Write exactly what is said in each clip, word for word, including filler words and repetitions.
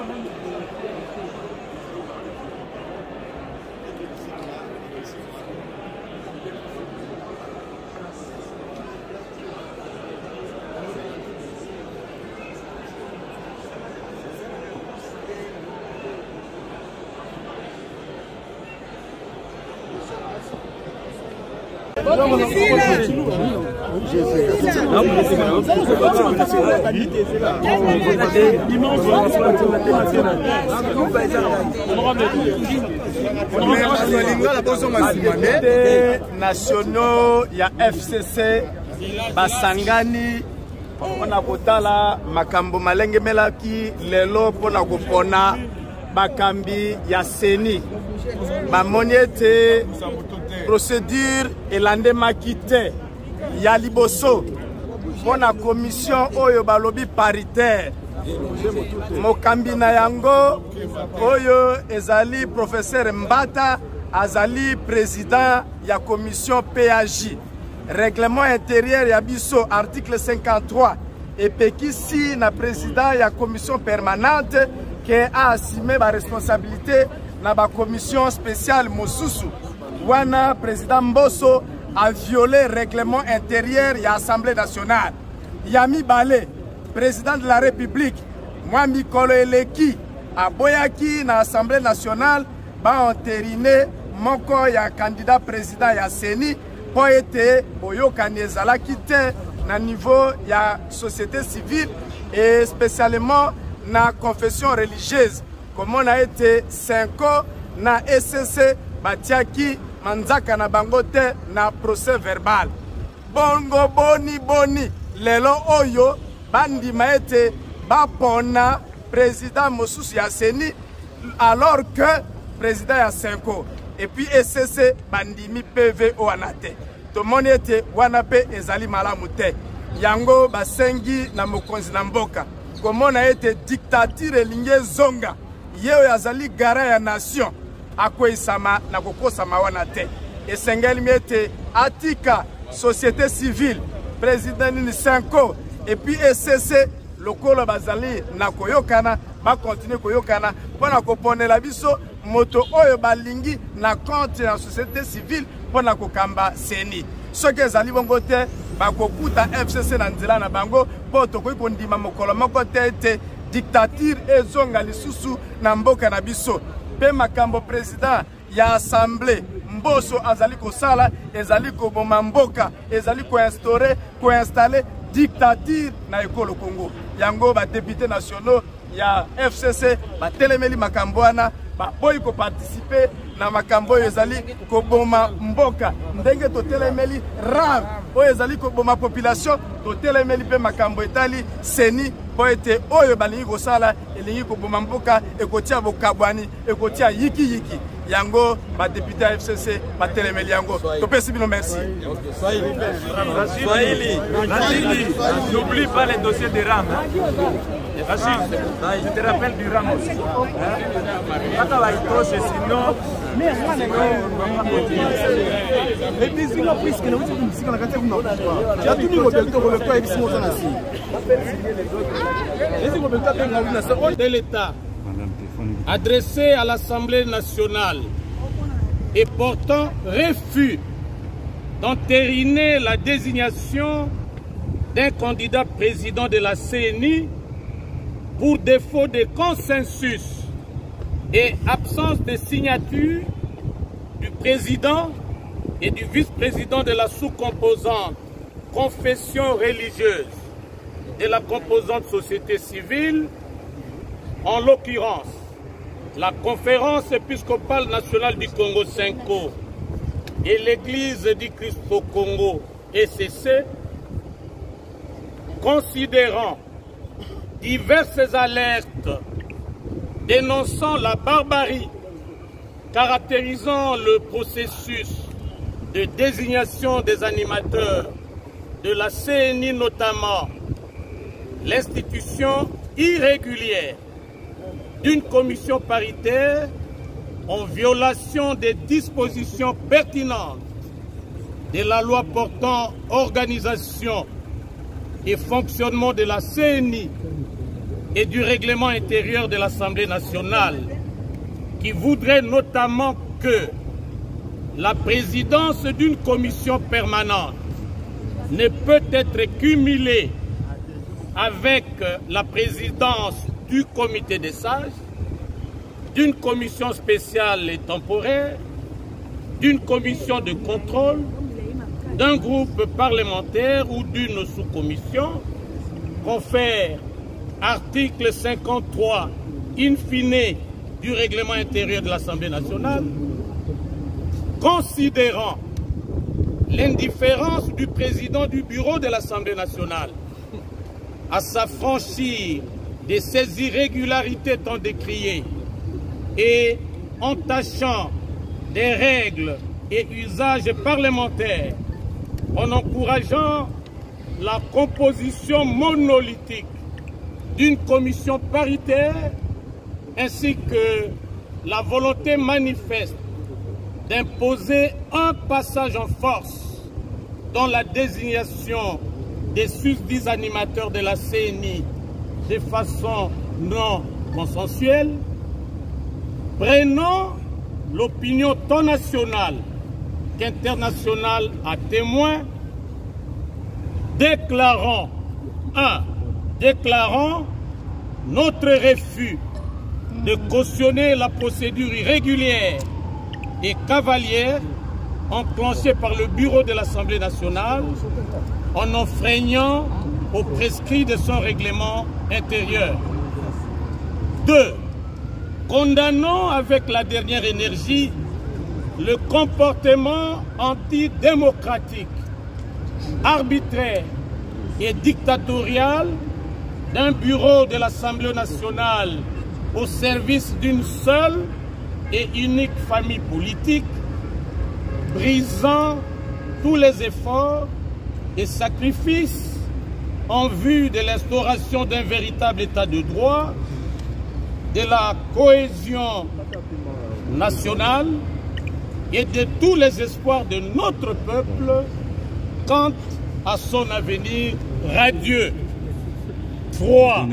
nationaux ya F C C basangani on a kotala makambo malenge melaki lelo pona kopona bakambi ya seni bamoniete procédure elande makite ya liboso pona commission oyo balobi paritaire mokambi na yango oyo ezali professeur Mbata azali président ya commission P A J règlement intérieur ya biso article cinquante-trois et pekisi na président ya commission permanente qui a assumé ba responsabilité na ba commission spéciale mosusu wana président Mbosso a violé règlement intérieur ya Assemblée nationale. Yami Balé, président de la République, moi Mikolo Eleki, a boyaki na Assemblée nationale, ba entériné moko ya candidat président ya Seni pour être boyoka nezala kite na niveau ya société civile et spécialement na confession religieuse. Comme on a été cinq ans na S C C batiaki manzaka na bangote na procès verbal. Bongo boni boni lelo oyo bandi maete bapona président mosusu ya Seni alors que président ya cinq ans et puis S C C bandimi P V O anate. To monete wana pe ezali malamu te. Yango basengi na mokonzi na mboka. Komona ete dictature elinge zonga. Yeo yazali gara ya nation. Akoisama na kokosama wana te. Esengeli miete atika société civile président ni cinq ans et puis S C C lokolo bazali na koyokana ba continuer koyokana pona koponela biso moto oyo balingi na compte na société civile pona kokamba Seni soki ezali bongo te bakokuta F C C na nzela na bango po tokoki kondima mokolo moko te ete dictature ezonga lisusu na mboka na biso pe makambo président ya assemblée Mbosso azali kosala ezali koboma mboka ezali koinstaurer koinstaller dictature na ekolo Congo yango ba députés nationaux ya F C C ba telemeli makambo wana ba boy ko participer na makambo ezali koboma mboka ndenge to telemeli rave oyo ezali koboma population to telemeli pe makambo etali Seni po ete oyo balingi kosala elingi koboma mboka ekotia bokabwani ekotia yiki yiki yango ba député F C C ba telemeli yango to pesi bino merci. Swahili n'oublie pas les dossiers de Ram. Rachid, je te rappelle du Ram aussi. Quand on va y toucher, sinon mais et puis si on puisque nous sommes ici dans la catégorie non il y a tout le monde qui le fait ici dans la scie de l'État adressé à l'Assemblée nationale et portant refus d'entériner la désignation d'un candidat président de la C N I pour défaut de consensus et absence de signature du président et du vice-président de la sous-composante confession religieuse de la composante société civile, en l'occurrence la conférence épiscopale nationale du Congo cinq ans et l'église du Christ au Congo E C C, considérant diverses alertes dénonçant la barbarie caractérisant le processus de désignation des animateurs de la C N I, notamment l'institution irrégulière d'une commission paritaire en violation des dispositions pertinentes de la loi portant organisation et fonctionnement de la C N I et du règlement intérieur de l'Assemblée nationale, qui voudrait notamment que la présidence d'une commission permanente ne peut être cumulée avec la présidence du comité des sages, d'une commission spéciale et temporaire, d'une commission de contrôle, d'un groupe parlementaire ou d'une sous-commission, confère article cinquante-trois in fine du règlement intérieur de l'Assemblée nationale, considérant l'indifférence du président du bureau de l'Assemblée nationale à s'affranchir de ces irrégularités tant décriées et entachant des règles et usages parlementaires, en encourageant la composition monolithique d'une commission paritaire ainsi que la volonté manifeste d'imposer un passage en force dans la désignation des susdits animateurs de la C N I de façon non consensuelle, prenant l'opinion tant nationale qu'internationale à témoin, déclarant, un, déclarant notre refus de cautionner la procédure irrégulière et cavalière enclenchée par le bureau de l'Assemblée nationale en enfreignant aux prescrits de son règlement intérieur. Deux, condamnons avec la dernière énergie le comportement antidémocratique, arbitraire et dictatorial d'un bureau de l'Assemblée nationale au service d'une seule et unique famille politique, brisant tous les efforts et sacrifices en vue de l'instauration d'un véritable état de droit, de la cohésion nationale et de tous les espoirs de notre peuple quant à son avenir radieux. Trois,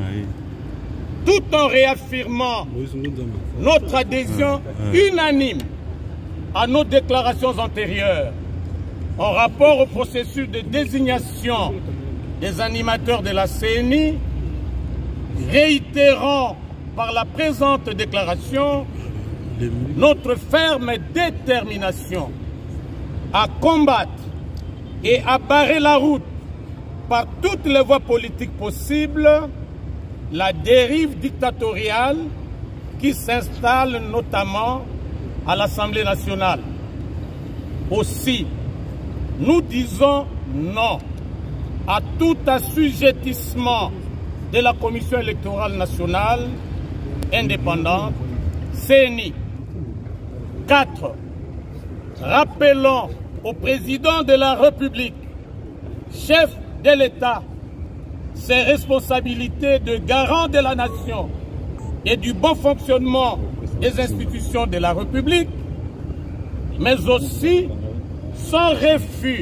tout en réaffirmant notre adhésion unanime à nos déclarations antérieures en rapport au processus de désignation des animateurs de la C N I, réitérant par la présente déclaration notre ferme détermination à combattre et à barrer la route par toutes les voies politiques possibles la dérive dictatoriale qui s'installe notamment à l'Assemblée nationale. Aussi, nous disons non à tout assujettissement de la Commission électorale nationale indépendante, C N I. quatre. Rappelons au président de la République, chef de l'État, ses responsabilités de garant de la nation et du bon fonctionnement des institutions de la République, mais aussi son refus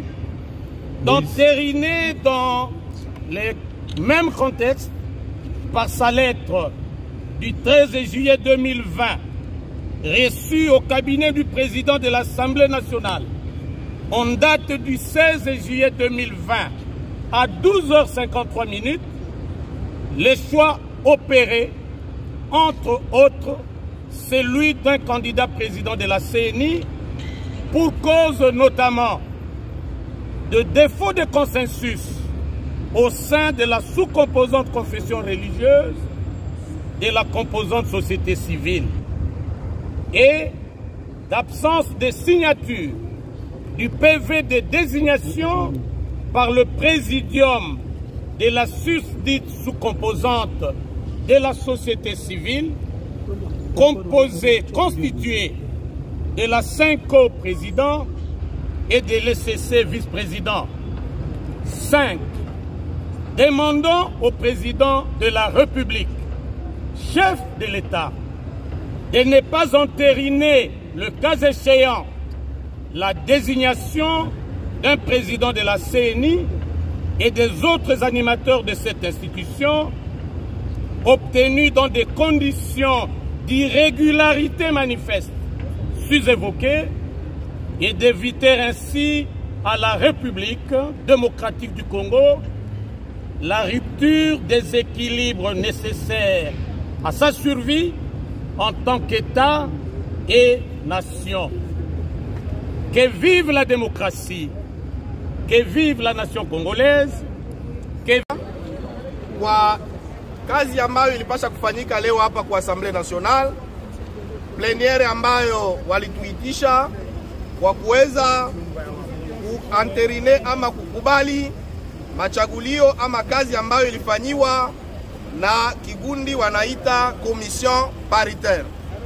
d'entériner dans les mêmes contextes par sa lettre du treize juillet deux mille vingt, reçue au cabinet du président de l'Assemblée nationale, en date du seize juillet deux mille vingt, à douze heures cinquante-trois minutes, les choix opérés, entre autres, celui d'un candidat président de la C N I, pour cause notamment de défaut de consensus au sein de la sous-composante confession religieuse, de la composante société civile, et d'absence de signature du P V de désignation par le présidium de la susdite sous-composante de la société civile, composée, constituée de la cinq co-présidents et de l'E C C vice-président. cinq. Demandons au président de la République, chef de l'État, de ne pas entériner, le cas échéant, la désignation d'un président de la C N I et des autres animateurs de cette institution obtenus dans des conditions d'irrégularité manifeste sus-évoquées et d'éviter ainsi à la République démocratique du Congo la rupture des équilibres nécessaires à sa survie en tant qu'État et nation. Que vive la démocratie, que vive la nation congolaise, que... Kwa kazi ambayo ilipasha kufanyika leo hapa kwa Assemblée Nationale, plénière ambayo walituitisha kwa kuweza kuanterine ama kukubali machagulio ama kazi ambayo ilifanyiwa na kigundi wanaita commission paritaire.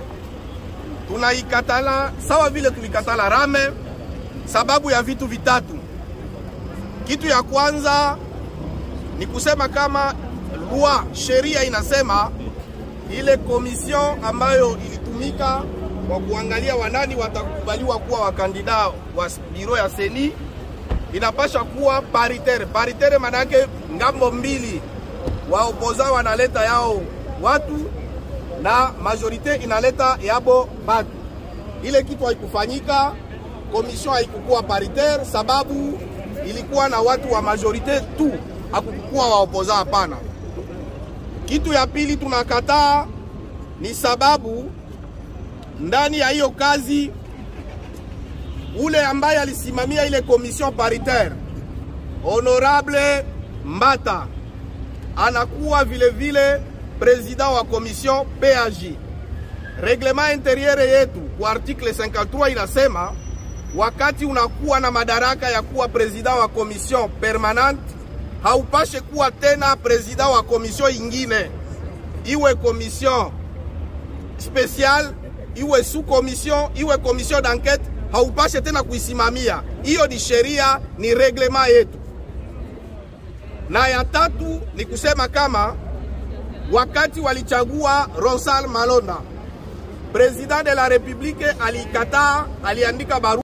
Tunaikatala sawa vile tulikatala rame sababu ya vitu vitatu. Kitu ya kwanza ni kusema kama loi sheria inasema ile commission ambayo ilitumika kwa kuangalia wanani watakubaliwa kuwa wakandida wa biro ya seni inapasha kuwa paritaire. Paritaire manake ngambo mbili wa opoza wanaleta yao watu na majorite inaleta yabo batu. Ile kitu haikufanyika, commission haikukuwa paritaire sababu ilikuwa na watu wa majorite tu, hakukuwa wa opoza hapana. Kitu ya pili tunakataa ni sababu ndani ya hiyo kazi ule ambaye alisimamia ile commission paritaire Honorable Mbata anakuwa vile vile president wa commission P A J. Reglement intérieur yetu kwa article cinquante-trois inasema wakati unakuwa na madaraka ya kuwa president wa commission permanente haupashe kuwa tena president wa commission ingine, iwe commission spéciale, iwe sous commission, iwe commission d'enquête, haupashe tena kuisimamia. Hiyo ni sheria, ni reglement yetu. Na ya tatu ni kusema kama wakati walichagua Ronsal Malonda, president de la République alikataa, aliandika barua